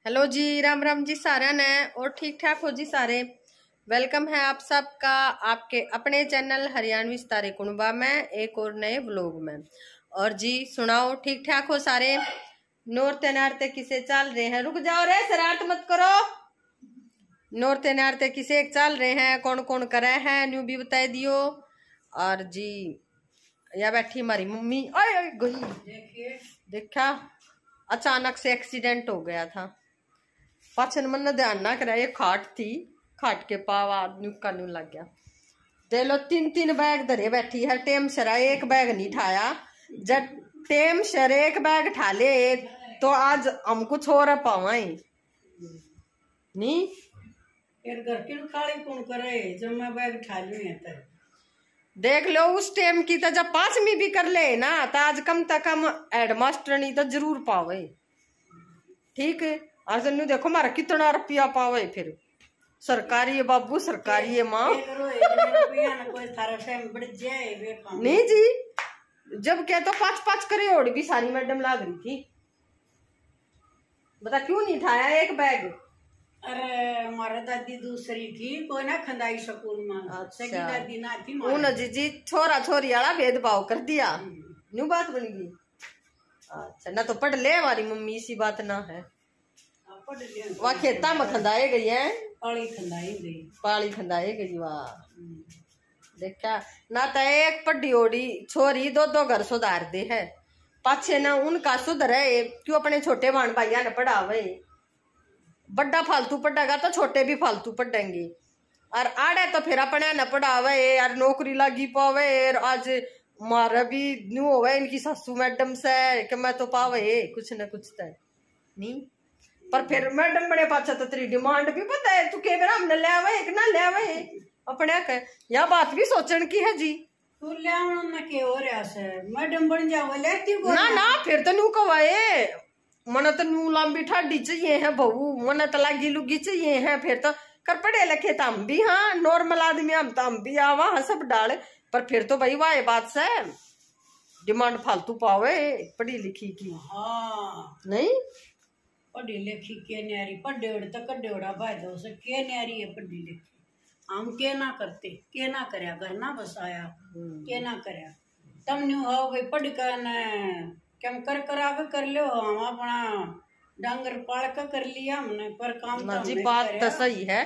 Hello ji, Ram Ram ji Sara ने और ठीक ठाक हो जी सारे। वेलकम है आप सबका आपके अपने चैनल हरियाणवी सितारे कुणबा में एक और नए व्लॉग में। और जी सुनाओ, ठीक ठाक हो सारे? नोरते नारते किसे चल रहे हैं? रुक जाओ रे, शरारत मत करो। नोरते नारते किसे चल रहे हैं, कौन कौन करे हैं, न्यू भी बता दियो। और जी या बैठी हमारी मम्मी, ओए गई देखा, अचानक से एक्सीडेंट हो गया था। पाचन मन ध्यान ना करा, ये खाट थी, खाट के पावा नुक्का न्यू लग गया। दे लो तीन तीन बैग धरे बैठी है, टेम शरा एक बैग नहीं ठाया। जब टेम शर एक बैग ठा ले तो आज हम कुछ और पावा नहीं। फिर घर की काली कौन करे जब मैं बैग ठा लू है। देख लो उस टाइम की तो जब 5वीं भी कर ले ना तो आज कम तक कम हेडमास्टर नहीं तो जरूर पावे। ठीक है, और जन्नू देखो मारा कितना रुपया पावे। फिर सरकारी है बाबू, सरकारी है माँ। नहीं जी, जब क्या तो 5-5 करोड़ भी सारी मैडम लाग रही थी। बता क्यों नहीं उठाया एक बैग? अरे हमारा दादी दूसरी थी, कोई ना खंदाई स्कूल में। अच्छा, दादी ना थी उन जी छोरा छोरी वाला भेदभाव कर दिया, न्यू बात बन गई। अच्छा, ना तो पढ़ ले हमारी मम्मी, इसी बात ना है। वहाँ खेता में खंदाए गई है, पाली खंदाई गई, पाली खंदाए गई। वाह, देखा ना तो एक पढ़ी ओडी छोरी दो दो घर सुधार दे है। पाछे ना उनका सुधरे क्यों अपने छोटे भाण भाइया ने पढ़ावे। बड़ा फालतू पढ़ेगा तो छोटे भी फालतू पढ़ेंगे, और आड़े तो फिर अपने न पढ़ावे यार, नौकरी लगी पावे। आज मारा भी न्यू होवे इनकी सासू मैडम से कि मैं तो पावे कुछ न कुछ तो नहीं। पर फिर मैडम बड़े पाछा तो तेरी डिमांड भी पता है, तू के बेरा हमने ले आवे एक ना ले आवे अपने के। यह बात भी सोचन की है जी। तू ले आवन में के हो रहा से मैडम बन जावे लेती को ना ना, फिर तो न्यू कवाए मन तो न्यू लंबी ठाडी चाहिए है बहू, मन तो लागी लुगी चाहिए है। फिर तो कर पढ़े लिखे तो हम भी, हाँ नॉर्मल आदमी हम तो हम भी आवा सब डाल। पर फिर तो भाई वाह बात से डिमांड फालतू पावे पढ़ी लिखी की। हाँ नहीं पढ़ी लिखी के न्यारी पढ़े तो कड्डे उड़ा फायदा से के न्यारी है पढ़ी लिखी। हम के ना करते, के ना करया घर ना बसाया, के ना करया तम न्यू हो भाई पढ़ कर कम कर आगे कर लो। हम अपना डांगर पाल कर लिया हमने, पर काम तो जी बात तो सही है,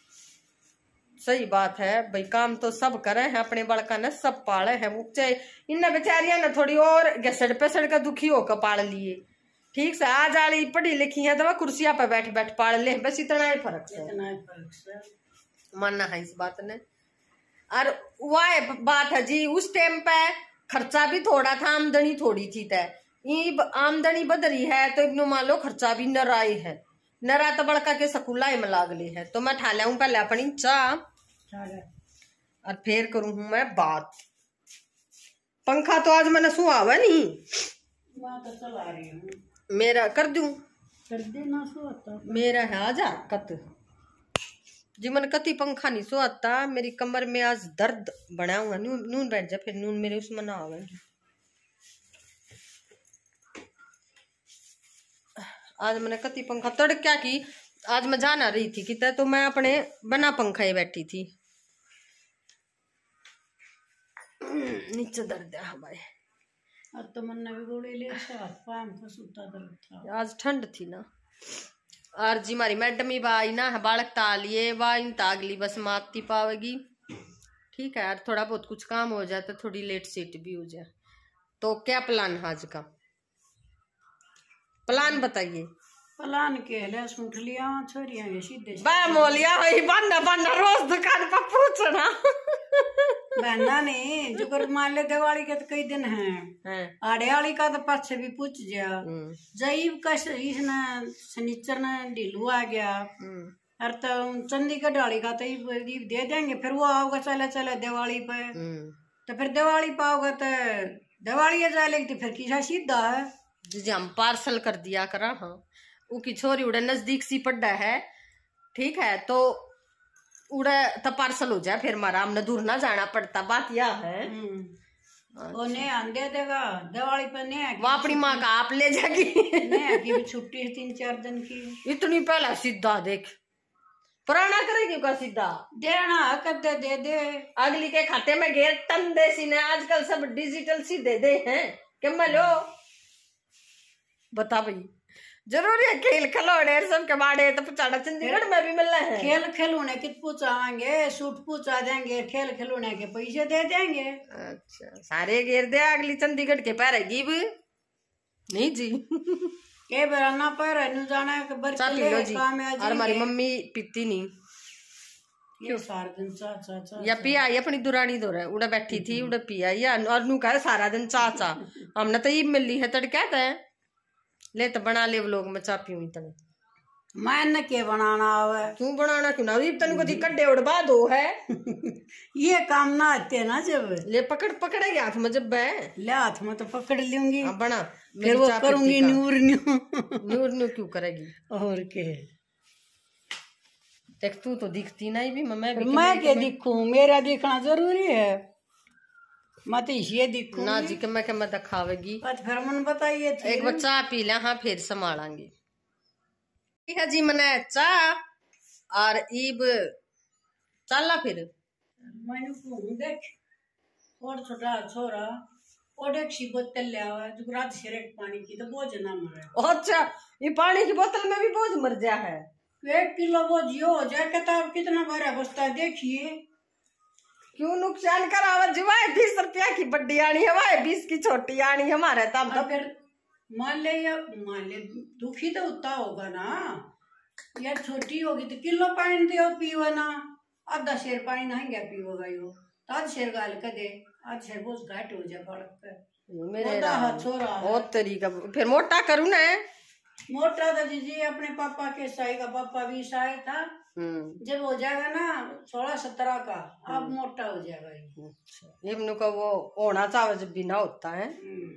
सही बात है भाई। काम तो सब करे हैं, अपने बड़का ने सब पाले हैं। वो चाहे इन बेचारिया ने थोड़ी और घसड़ पेसड़ का दुखी होकर पाल लिए। ठीक से आज वाली पढ़ी लिखी है तो वह कुर्सिया पे बैठ बैठ पाल ले, बस इतना ही फर्क है, इतना ही फर्क से मानना है इस बात ने। और वह बात है जी, उस टाइम पे खर्चा भी थोड़ा था, आमदनी थोड़ी थी। तय आमदनी बदली है तो इब्नु मान लो खर्चा भी नराई है। नरा तो बड़का के सकुला में लागले है। तो मैं ठा लाऊं पहले अपनी चाह और फिर करूं हूं मैं बात। पंखा तो आज मैंने सुहावा नहीं, तो चला रही हूँ। मेरा कर दूं, कर देना सोता मेरा है आज हरकत जी। मन कति पंखा नहीं सोता, मेरी कमर में आज दर्द बना हुआ। नून बैठ जा, फिर नून मेरे उसमें ना आवेगी। आज मैंने कति पंखा तड़ क्या की, आज मैं जाना रही थी कितने तो मैं अपने बना पंखा ही बैठी थी। नीचे दर्द है हमारे। अब तो मन भी गोली ले तो सूता दर्द था, आज ठंड थी ना। और जी हमारी मैडम ही बाई ना है बालक तालिए वाइन तागली बस माती पावेगी। ठीक है यार, थोड़ा बहुत कुछ काम हो जाए तो थोड़ी लेट सीट भी हो जाए। तो क्या प्लान है आज का? प्लान बताइए। प्लान के ले सुन लिया छोरियां ये सीधे बा मोलिया होई बन्ना बन्ना रोज दुकान पर पूछना बहना नहीं जो कर मान ले दिवाली के तो कई दिन है, आड़े वाली का तो पाछे भी पूछ जा जईब का इसने शनिचर ने ढीलू आ गया। और तो चंडीगढ़ वाली का तो दे देंगे, फिर वो आओगे चले चले दिवाली पे। तो फिर दिवाली पाओगे तो दिवाली जाए तो फिर किसा सीधा है जी। हम पार्सल कर दिया करा। हाँ उकी छोरी उड़े नजदीक सी पड्डा है, ठीक है, तो उड़े तो पार्सल हो जाए, फिर मारा हमने दूर ना जाना पड़ता। बात यह है वो नेहा दे देगा दिवाली पर। नेहा वो अपनी माँ का आप ले जाएगी। नेहा की भी छुट्टी है 3-4 दिन की। इतनी पहला सीधा देख पुराना करेगी का सीधा देना कदे दे दे। अगली के खाते में घेर टन दे सी ने। आजकल सब डिजिटल सी दे दे हैं क्या लो बता भाई। जरूरी है खेल खिलौने सब के बाड़े तो पचाड़ा चंडीगढ़ में भी मिलना है। खेल खिलौने कित पूछाएंगे, सूट पूछा देंगे, खेल खिलौने के पैसे दे देंगे। अच्छा सारे घेर दे अगली चंडीगढ़ के पैरेगी भी नहीं जी। के बराना पर जाना जी। और हमारी मम्मी पीती नहीं क्यों सारा दिन चा या पिया अपनी दुरानी दो उड़ा बैठी थी उड़ा पिया या और नू कह सारा दिन चा हमने तो ये मिली है तड़का है ले तो बना ले लोग मैं चा पीऊँ तने मैं के बनाना आवे। क्यों बनाना क्यों ना तन को कड्डे उड़वा दो है। ये काम ना आते ना जब ले पकड़ेगे हाथ में जब ले हाथ में तो पकड़ लूंगी बना फिर वो करूंगी नूर न्यू क्यों करेगी और के देख तू तो दिखती नहीं भी मैं क्या दिखूं मेरा दिखना जरूरी है। मैं तो ये दिखूं ना जी के मैं दिखावेगी फिर मन बताइए एक बार चाय पी ले हाँ फिर संभालेंगे ठीक है जी मने चाह और ईब चलना फिर मैंने देख और छोटा छोरा और एक सी बोतल ले आवा जो रात सिरेट पानी की तो बोझ ना मरे। अच्छा ये पानी की बोतल में भी बोझ मर जा है। 1 किलो बोझ यो हो जाए किताब कितना भरा बस्ता देखिए क्यों नुकसान करावा जीवाए 20 रुपया की बड्डी आनी है 20 की छोटी आनी हमारे तब तो फिर मान ले दुखी तो उतना होगा ना यार। छोटी होगी तो किलो पानी दे पीवा ना आधा शेर पानी नहाएंगे पीवोगा यो तो आध शेर गाल कर दे आध शेर बोझ घाट हो जाए बालक पे मेरे छोरा बहुत तरीका फिर मोटा करूँ ना मोटा था जी अपने पापा के साई का पापा भी साई था जब हो जाएगा ना 16-17 का अब मोटा हो जाएगा। ये का वो होना चाहिए जब बिना होता है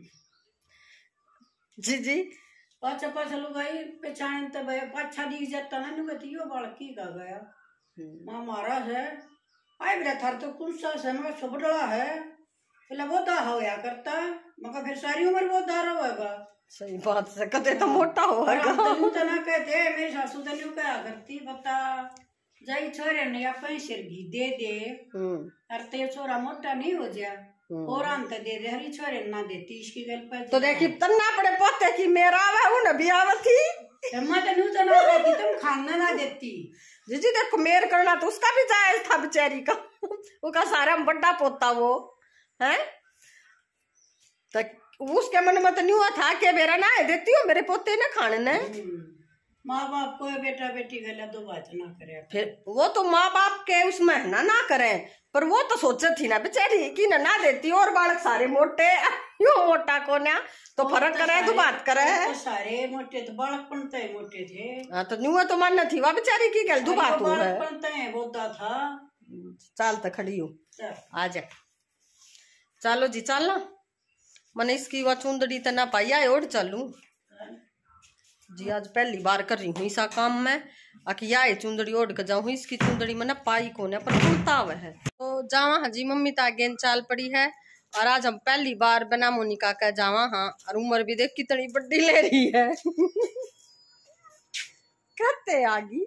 जी जी पाछा लुगाई पहचान तो पाछा दिख जाता ना नुकती यो बालकी का गया माँ महाराज है आए मेरा थार तो कुछ सा समय छोटा है पहले वो दा होया करता मगर फिर सारी उम्र वो दारा होगा। सही बात से कते तो मोटा होगा तो ना कहते मेरी सासू तो न्यू कहा करती बता जाई छोरे ने या पैसे घी दे दे अरे छोरा मोटा नहीं हो जा और अंत दे दे हरी छोरे ना देती इसकी गल पर तो देखी तन्ना पड़े पोते की मेरा आवा हूं ना बियाह थी मैं तो न्यू तो ना देती तुम खाना ना देती जी देखो मेर करना तो उसका भी जायज था बेचारी का उसका सारा बड़ा पोता वो है तो उसके मन में तो नहीं हुआ था कि मेरा ना देती हो मेरे पोते ना खाने ने। माँ बाप को बेटा बेटी गला दो बात ना करे फिर वो तो माँ बाप के उसमें ना करें पर वो तो सोचे थी ना बेचारी कि ना देती और बालक सारे मोटे यो मोटा को ना तो फर्क करे तो बात करे तो सारे मोटे तो बालक पनते मोटे थे। हाँ तो न्यू तो मन थी वह बेचारी की गल दो बात है पनते बोलता था चाल तो खड़ी हो आ जा चलो जी चलना मैंने इसकी वह चुंदड़ी तो ना पाई आए और चलू जी आज पहली बार कर रही हूँ इसा काम में आखिर आए चुंदड़ी ओढ़ कर जाऊँ इसकी चुंदड़ी मैंने पाई कोने पर खुलता हुआ है तो जावा हाँ जी मम्मी तो आगे चाल पड़ी है और आज हम पहली बार बिना मोनिका का जावा हाँ और उम्र भी देख कितनी बड़ी ले रही है कहते आगी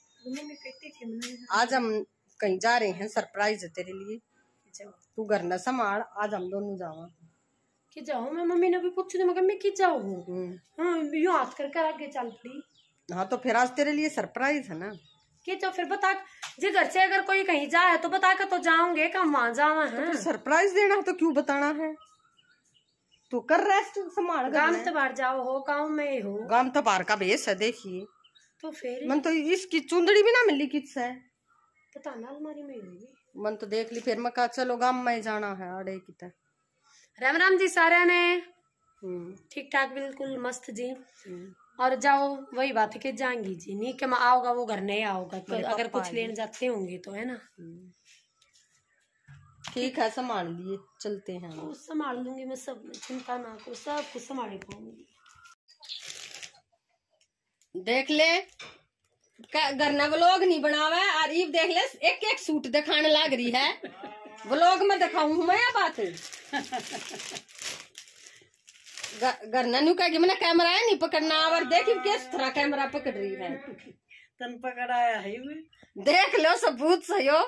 आज हम कहीं जा रहे हैं सरप्राइज है तेरे लिए तू घर न संभाल आज हम दोनों जावा कि जाओ मैं मम्मी ने भी पूछी तो मगर मैं कि जाऊँ हाँ यूं हाथ कर आगे चल पड़ी। हाँ तो फिर आज तेरे लिए सरप्राइज है ना कि तो फिर बता जी घर से अगर कोई कहीं जाए तो बता कर तो जाऊंगे कम वहां जावा है तो सरप्राइज देना है तो क्यों बताना है तू कर रेस्ट संभाल गांव तबार जाओ हो गाँव में हो गांव तबार का बेस है देखिए तो फिर मन तो इसकी चुंदड़ी भी ना मिली किससे पता ना अलमारी में होगी मन तो देख ली फिर मैं कहा चलो गांव में जाना है अड़े की राम राम जी सारे ने ठीक ठाक बिल्कुल मस्त जी और जाओ वही बात है कि जाएंगी जी नहीं कि मैं आओगा वो घर नहीं आओगा तो अगर कुछ लेने जाते होंगे तो है ना ठीक है संभाल लिए चलते हैं संभाल लूंगी मैं सब चिंता ना करो सब कुछ संभाल पाऊंगी देख ले घर ना व्लॉग नहीं बनावे और ईब देख ले एक सूट दिखाने लग रही है व्लॉग में दिखाऊं मैं या बात गरना न्यू कहेगी मैंने कैमरा है नहीं पकड़ना और देखी किस तरह कैमरा पकड़ रही है। तन पकड़ाया है देख लो सबूत सही हो।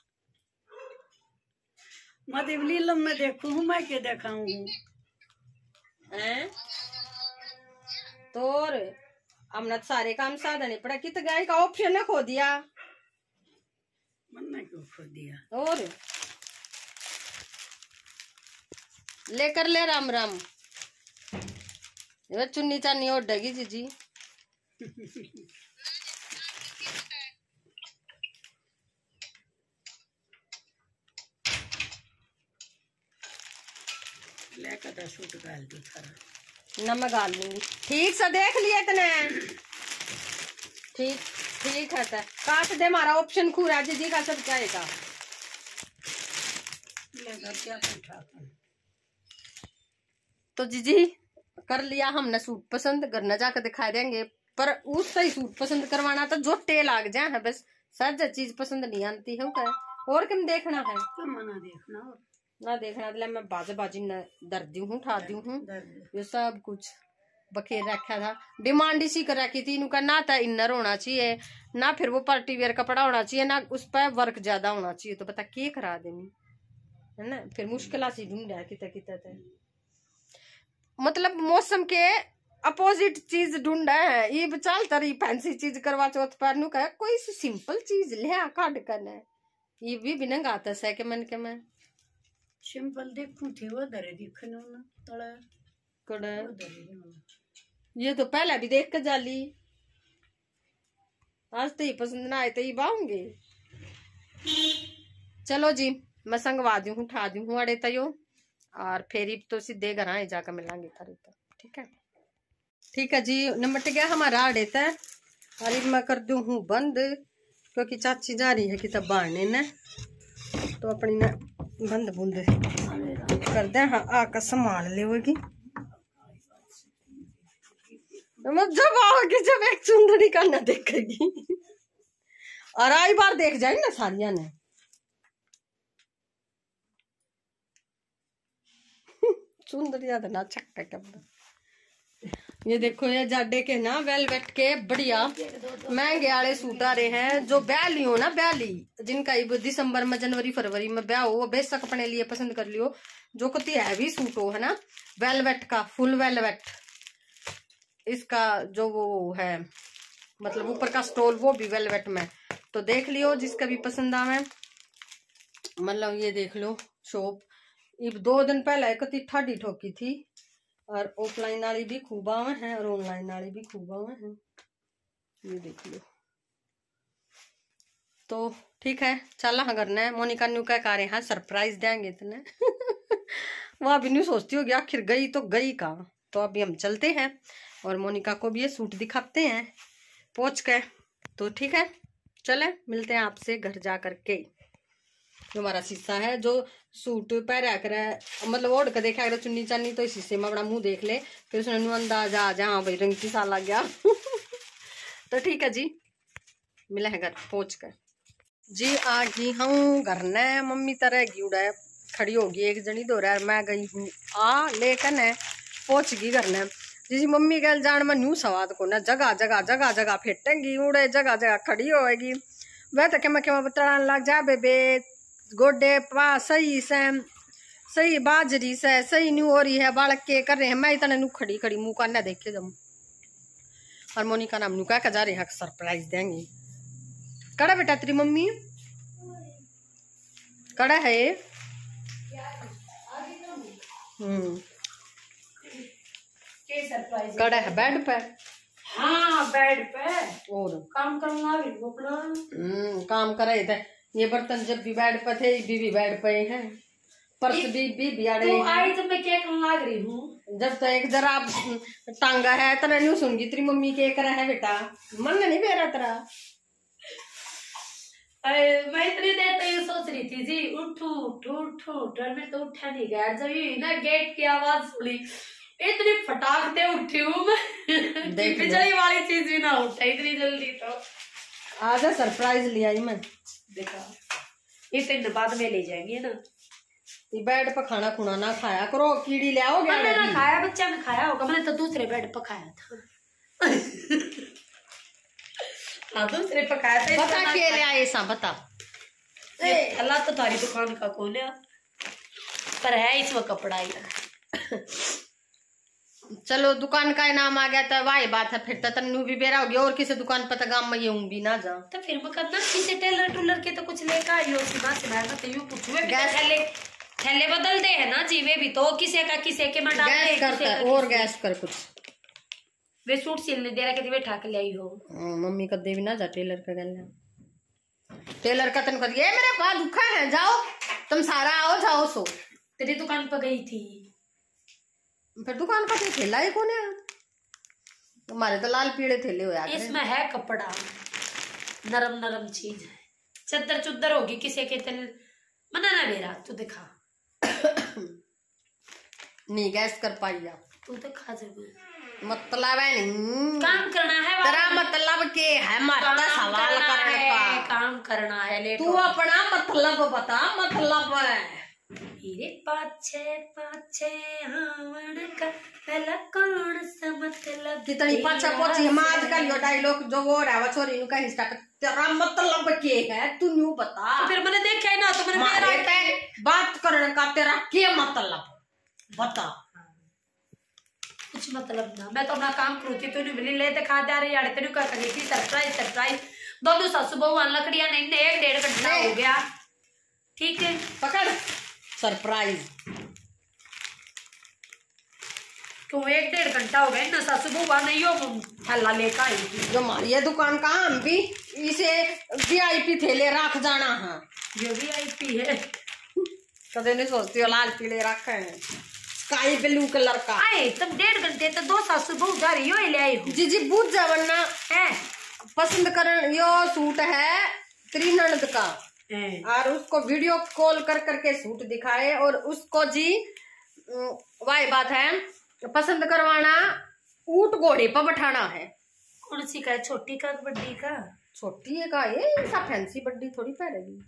मतलब लीलम में देखू हूँ मैं के दिखाऊं तो हमने सारे काम साधने पड़ा कित गाय का ऑप्शन खो दिया मैंने क्यों खो दिया। और लेकर ले राम राम चुन्नी चानी ओढ़ेगी जीजी। लेकर सूट गाल दो थारा ना मैं गाल लूंगी। ठीक से देख लिए तने ठीक ठीक है तो काट दे हमारा ऑप्शन खूरा जीजी का सब जाएगा। क्या तो जीजी कर लिया हमने सूट पसंद करना जाकर दिखा देंगे पर उससे ही सूट पसंद करवाना तो जो टे लाग जाए है बस सज चीज पसंद नहीं आती है क्या और किम देखना है ना देखना और ना देखना तो मैं बाजे बाजी न दर्दी हूँ ठा दी हूँ ये सब कुछ बखेर रखा था। डिमांड इसी कर रखी थी इनका ना था इनर होना चाहिए ना फिर वो पार्टी वेयर कपड़ा होना चाहिए ना उस पर वर्क ज्यादा होना चाहिए तो बता के करा देनी है ना फिर मुश्किल से ढूंढा कितना कितना मतलब मौसम के अपोजिट चीज ढूंढा है ये बचाल तरी फैंसी चीज करवा चौथ पर नु कह कोई सी सिंपल चीज ले काट करना ये भी बिना गाता है के मन के मैं सिंपल देखूं थी वो दरे दिखने ना थोड़ा कड़े ये तो पहले भी देख कर जाली आज तो ही पसंद ना आए तो ही बाऊंगे। चलो जी मैं संगवा दी हूँ ठा दी हूँ अड़े तयो और फिर तो सीधे घर आए जाकर मिलांगे थारे तो ठीक है जी। नमट गया हमारा आड़े तय और मैं कर दूं हूँ बंद क्योंकि चाची जा रही है किताब बाढ़ने ने तो अपनी ने बंद बुंद कर दे। हाँ आकर संभाल ले होगी जब आओगी जब एक चुंदड़ी का न देखेगी और आई बार देख जाएगी ना सारिया ने सुंदरिया तो ना चक्का कब ये देखो ये जाडे के ना वेलवेट के बढ़िया महंगे वाले सूट आ रहे हैं जो ब्याली हो ना ब्याली जिनका दिसंबर में जनवरी फरवरी में ब्याह हो बेशक अपने लिए पसंद कर लियो जो कति हैवी सूट हो है ना वेलवेट का फुल वेलवेट इसका जो वो है मतलब ऊपर का स्टोल वो भी वेलवेट में तो देख लियो जिसका भी पसंद आवे मतलब ये देख लो शॉप ये 2 दिन पहले कति ठाडी ठोकी थी और ऑफलाइन वाली भी खूब आवे हैं और ऑनलाइन वाली भी खूब आवे हैं ये देख लो। तो ठीक है चल हाँ करना मोनिका न्यू क्या रहे हैं सरप्राइज देंगे इतने वहां भी नहीं सोचती होगी आखिर गई तो गई कहाँ। तो अभी हम चलते हैं और मोनिका को भी ये सूट दिखाते हैं पहुंच के। तो ठीक है चले मिलते हैं आपसे घर जा करके। जो हमारा शीशा है जो सूट पहरा कर मतलब ओढ़ कर देखा कर चुन्नी चानी तो शीशे में अपना मुंह देख ले फिर उसने अंदाजा आ जा हाँ भाई रंग की सा लग गया तो ठीक है जी मिला है घर पहुंच कर जी आ गई हूँ घर ने मम्मी तरह गई उड़ा खड़ी होगी एक जनी दो रहा मैं गई हूँ आ लेकर न पहुंच गई घर ने जी मम्मी कल जान में न्यू सवाद को ना जगह जगह जगह जगह फेटेंगी उड़े जगह जगह खड़ी होएगी वह तो क्या बताने लग जा बेबे गोडे पा सही से सही बाजरी से सही न्यू हो रही है बालक के कर रहे हैं मैं इतना न्यू खड़ी खड़ी मुँह का ना देख के जम और मोनिका नाम नुका का जा रहे हैं सरप्राइज देंगे। कड़ा बेटा तेरी मम्मी कड़ा है कड़ा है बेड पे हाँ बेड पे और काम करना काम करे थे ये बर्तन जब भी बेड पे थे भी बेड पे हैं पर्स भी आ रहे आई तो मैं क्या करने लग रही हूँ जब तक एक जरा टांगा है तो नहीं सुनगी तेरी मम्मी के करा है बेटा मन नहीं बेरा तेरा। मैं इतनी देर तो ये सोच रही थी जी उठू उठू उठू डर में तो उठा नहीं गया जब ये ना गेट की आवाज सुनी इतनी फटाकते उठी हूँ मैं बिजली वाली चीज भी ना उठा इतनी जल्दी तो आजा सरप्राइज लिया ही मैं देखा इस दिन बाद में ले जाएंगे ना। बेड पर खाना खुना ना खाया करो, कीड़ी ले आओगे। मैंने ना खाया, बच्चा ने खाया होगा, मैंने तो दूसरे बेड पर खाया था। हाँ दूसरे पर खाया था। बता के ले आए ऐसा बता। अल्लाह तो तारी दुकान का कौन है, पर है इसमें कपड़ा ही। चलो दुकान का नाम आ गया तो वही बात है, फिर तो तन्नू भी बेरा होगी और किसी दुकान पर तो गांव में यूं भी ना जा। तो फिर मैं करना किसी टेलर टूलर के तो कुछ लेकर आइयो, सीधा सीधा ना तो यूं पूछूं थैले थैले बदल दे है ना जीवे भी तो किसी का किसी के में डाल दे। गैस करता है और गैस कर कुछ। वे सूट सिलने दे रहा कहती वे ठाक ले आई हो। मम्मी का देवी ना जा टेलर का गल, टेलर का तन कर ये मेरे पास दुखा है, जाओ तुम सारा आओ जाओ सो। तेरी दुकान पर गई थी, फिर दुकान का थैला ही कौन है? हमारे तो लाल पीले थैले हो यार। इसमें है कपड़ा, नरम नरम चीज है, चद्दर चुद्दर होगी किसी के तेल मना ना मेरा। तू दिखा नहीं गैस कर पाई आप, तू दिखा जब मतलब है नहीं काम करना है तेरा मतलब के है माता सवाल करने का काम करना है। ले तू अपना मतलब बता, मतलब है मेरे पाछे पाछे हावण का पहला कौन सा मतलब। कितनी पाछा पोछी हम आजकल यो डायलॉग जो वो रहा छोरी का हिस्सा तेरा मतलब के है तू न्यू बता। तो फिर मैंने देखा है ना, तो मैंने मारे पे बात करने का तेरा क्या मतलब बता। कुछ मतलब ना, मैं तो अपना काम करूती तू मिली ले दिखा दे रही यार तेरे कर गई थी सरप्राइज सरप्राइज। दोनों सासू बहू लकड़ियां नहीं 1-1.5 घंटा हो गया। ठीक है पकड़ सरप्राइज। क्यों 1-1.5 घंटा हो गया ना, सासू बहू नहीं हो थैला लेकर आई थी। जो हमारी ये दुकान का हम भी इसे VIP थैले रख जाना है। ये VIP है, कदे नहीं सोचती हो लाल पीले रखे हैं स्काई ब्लू कलर का। आए तब 1.5 घंटे तो 2 सासू बहू जा रही हो ले आई हो। जी जी बुझ जा वरना है पसंद कर। यो सूट है तेरी ननद का और उसको वीडियो कॉल कर करके सूट दिखाए और उसको जी वही बात है पसंद करवाना, ऊंट घोड़े पर बैठाना है। कौन सी का है, छोटी का बड़ी का? छोटी है का ये सब फैंसी बड़ी थोड़ी पहनेगी।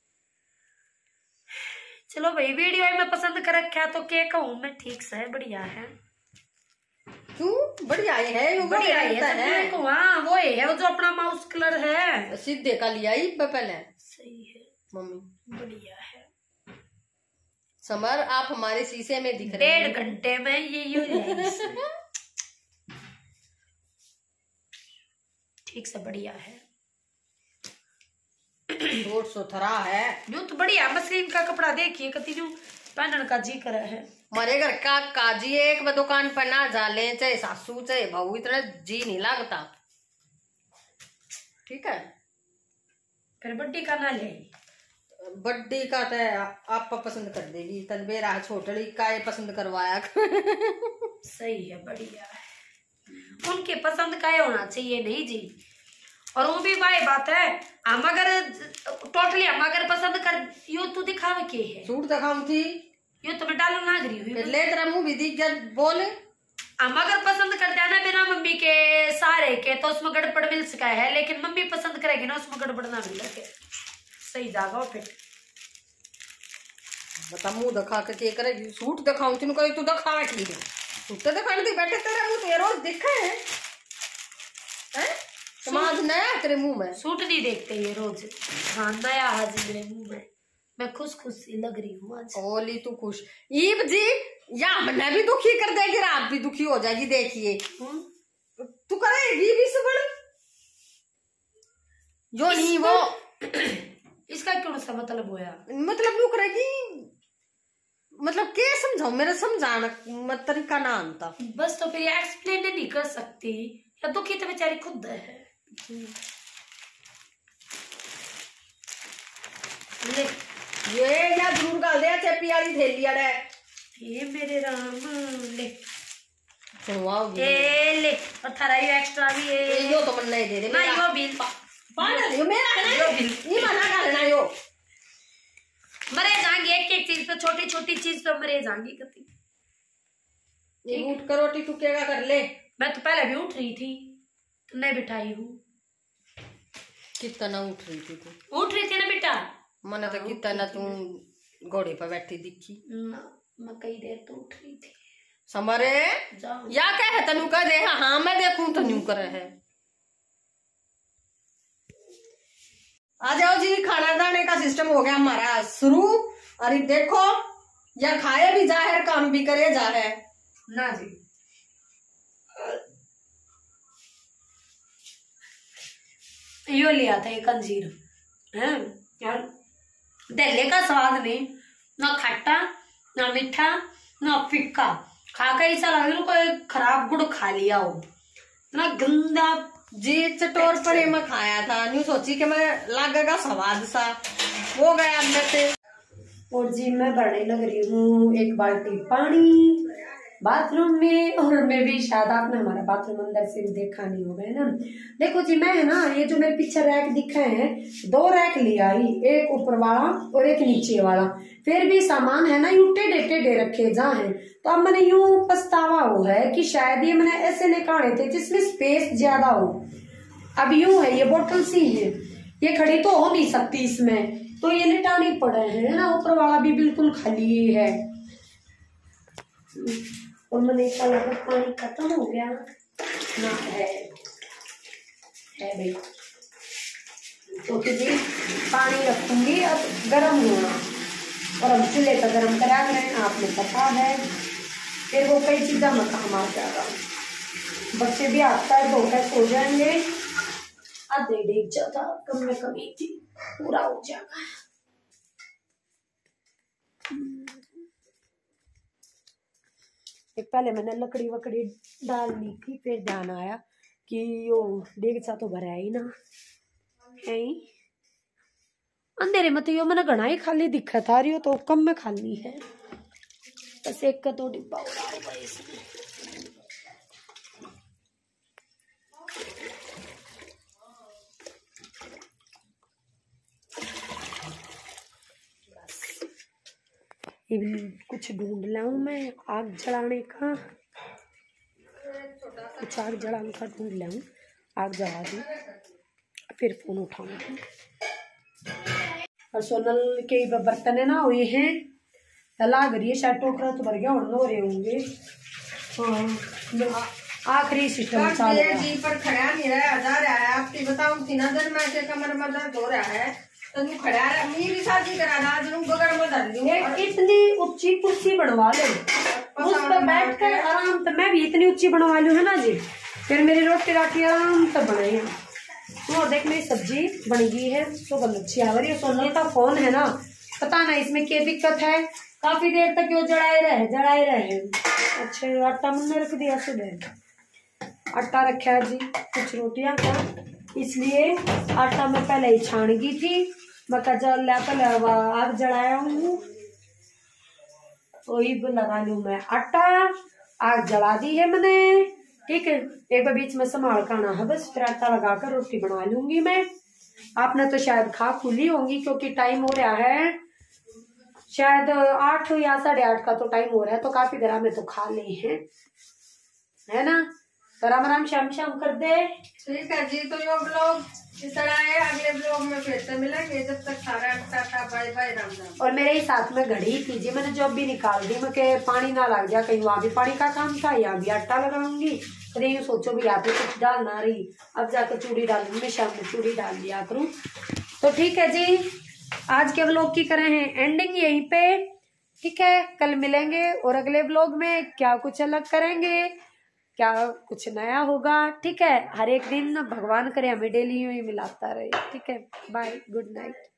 चलो भाई वीडियो में पसंद कर रखा तो क्या कहूँ मैं, ठीक से है बढ़िया है। क्यों बढ़िया है? वो बढ़िया है हाँ वो है वो जो अपना माउस कलर है सीधे का लिया ही पहले। सही है मम्मी बढ़िया है। समर आप हमारे शीशे में दिख रहे हैं। 1.5 घंटे में ये यूं ठीक से बढ़िया है। रोड सोथरा है यूं तो बढ़िया। मशीन का कपड़ा देखिए कति यूं पहनने का जी कर है। हमारे घर का काजी एक दुकान पर ना जाले चाहे सासू चाहे बहू इतना जी नहीं लगता। ठीक है फिर बड्डी का ना ले, बड्डी का तो आप पसंद कर देगी तनबेरा छोटड़ी का ये पसंद करवाया। सही है बढ़िया है। उनके पसंद का होना चाहिए नहीं जी। और वो भी भाई बात है हम अगर टोटली हम अगर पसंद कर यो तू दिखावे के है सूट दिखाऊं थी यो तो मैं डालू ना गरी हुई ले तेरा मुंह भी दिख गया बोले। हम अगर पसंद करते हैं ना बिना मम्मी के सारे के तो उसमें गड़बड़ मिल सका है, लेकिन मम्मी पसंद करेगी ना उसमें गड़बड़ ना मिल सके। सही जागा फिर बता मुंह दिखा के क्या करेगी। सूट दिखाऊं तेन कोई तू दिखा ठीक है सूट तो दिखाने दी बैठे तेरा मुंह तो रोज दिखा है समाज नया तेरे मुंह में। सूट नहीं देखते ये रोज। हाँ नया आज मेरे मुंह में, मैं खुश खुश सी लग रही हूँ आज। ओली तू खुश ईब जी या मैंने भी दुखी कर देगी आप भी दुखी हो जाएगी। देखिए तू करेगी भी सुबह जो नहीं वो इसका क्यों सा मतलब होया, मतलब यू करेगी मतलब क्या समझाऊ मेरा समझाना तरीका ना आता बस। तो फिर ये एक्सप्लेन नहीं कर सकती या दुखी तो बेचारी खुद है। ले ये या जरूर गाल दे चेपी वाली थैली अड़े ये मेरे राम ले सुनवाओगी ले और थारा ये एक्स्ट्रा भी है यो तो मन नहीं दे दे ना यो बिल पाना यो मेरा है ना यो बिल ये मना करना यो मरे जाएंगे एक एक चीज पे छोटी छोटी चीज पे मरे जाएंगे कति। ये उठ कर रोटी तू क्या कर ले। मैं तो पहले भी उठ रही थी तो नहीं बिठाई हूँ। कितना उठ रही थी तू? उठ रही थी ना बेटा मैंने तो कितना ना तू घोड़े पर बैठी दिखी। मैं कई देर तो उठ रही थी। समरे या क्या है तनु कह दे। हाँ मैं देखूं तो न्यू करे है। आ जाओ जी, खाना दाने का सिस्टम हो गया हमारा शुरू। अरे देखो, या खाए भी जा है, काम भी करे जा है ना जी। यो लिया था एक अंजीर है यार, दहले का स्वाद नहीं, ना खट्टा ना मीठा ना फिक्का, खा के ऐसा लग रहा कोई खराब गुड़ खा लिया हो, ना गंदा जी। चटोर पड़े में खाया था, न्यू सोची कि मैं लगेगा स्वाद सा, हो गया अंदर से। और जी मैं भरने लग रही हूँ एक बाल्टी पानी बाथरूम में। और मैं भी शायद आपने हमारा बाथरूम अंदर से भी देखा नहीं होगा, है ना। देखो जी, मैं है ना, ये जो मेरे पीछे रैक दिखे हैं, 2 रैक लिया ही, एक ऊपर वाला और एक नीचे वाला। फिर भी सामान है ना यूं टेढ़े टेढ़े रखे जा है। तो अब मैंने यूं पछतावा हो है कि शायद ये मैंने ऐसे निकाले थे जिसमें स्पेस ज्यादा हो। अब यूं है, ये बोतल सी है, ये खड़ी तो हो नहीं सकती इसमें, तो ये लिटानी पड़े है ना। ऊपर वाला भी बिल्कुल खाली है। और मैंने कहा पानी खत्म हो गया ना, है भाई। तो जी पानी रखूंगी अब गर्म होना, और हम चूल्हे का गर्म करा करें, आपने पता है। फिर वो कई चीज़ों में काम आ जाएगा। बच्चे भी हाथ पैर धोकर सो जाएंगे, आधे डेग ज्यादा कम में कमी थी, पूरा हो जाएगा। एक पहले मैंने लकड़ी वकड़ी डाल ली थी, फिर ध्यान आया कि यो डेग सा तो भरा ही ना है। अंधेरे में तो यो मैंने घना ही खाली दिखा था, रियो तो कम में खाली है, बस एक का 2 डिब्बा उड़ा होगा इसमें। कुछ ढूंढ लाऊं मैं आग जलाने का, कुछ आग जलाने का ढूंढ लाऊं, आग जला दूं फिर फोन उठाऊंगी। और सोनल के बर्तन है ना हुए हैं, लाग रही है शायद, टोकरा तो भर गया और हो रहे होंगे। हाँ आखिरी सिस्टम जी पर खड़ा नहीं रहा जा रहा है। आपकी बताऊं थी ना दिन में कमर में दर्द हो रहा है, तो खड़ा रहा, मेरी शादी करा था, बगड़ में धर दूं। इतनी ऊंची कुर्सी बनवा लो, उस पर बैठ कर आराम से, मैं भी इतनी ऊंची बनवा लूं है ना जी, फिर मेरी रोटी राटी आराम से बनाई। तो देख मेरी सब्जी बन गई है, तो बहुत अच्छी आ रही है। सोनल का फोन है ना, पता ना इसमें क्या दिक्कत है, काफी देर तक वो जड़ाए रहे। अच्छा आटा मैंने रख दिया, सुबह आटा रखा है जी कुछ रोटियां का, इसलिए आटा मैं पहले ही छान गई थी। मैं कजल पहले आग जलाया हूँ, वही लगा लूं मैं आटा, आग जला दी है मैंने, ठीक है। एक बार बीच में संभाल करना है बस, फिर आटा लगाकर रोटी बना लूंगी मैं। आपने तो शायद खा खुली होंगी, क्योंकि टाइम हो रहा है शायद 8 या 8:30 का तो टाइम हो रहा है, तो काफी देर में तो खा ले हैं, है ना। तो राम राम श्याम श्याम कर दे। ठीक है जी, तो यो ब्लॉग इस तरह है, अगले ब्लॉग में फिर से मिलेंगे। जब तक Sara tata bye bye, Ram Ram. और मेरे ही साथ में घड़ी थी जी, मैंने जॉब भी निकाल दी, मैं के पानी ना लग जाए कहीं, वहां भी पानी का काम था, यहाँ भी आटा लगाऊंगी। अरे यूँ सोचो भी यहाँ पे कुछ डालना रही, अब जाकर चूड़ी डालूंगी मैं, शाम में चूड़ी डाल दिया करूँ। तो ठीक है जी, आज के ब्लॉग की करें हैं एंडिंग यहीं पे, ठीक है। कल मिलेंगे और अगले ब्लॉग में क्या कुछ अलग करेंगे, क्या कुछ नया होगा, ठीक है। हर एक दिन भगवान करे हमें डेली यूं ही मिलाता रहे, ठीक है। Bye, good night.